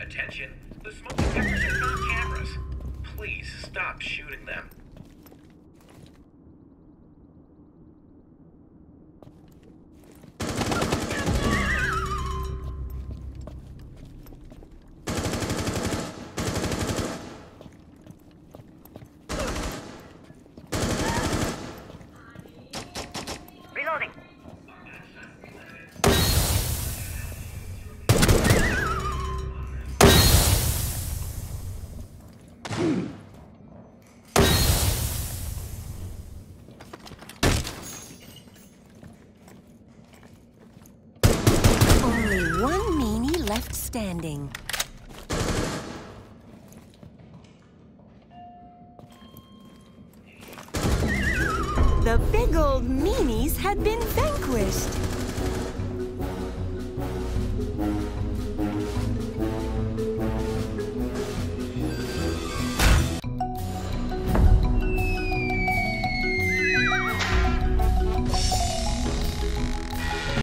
Attention, the smoke detectors are not cameras. Please stop shooting them. Reloading. Only one meanie left standing. The big old meanies had been vanquished.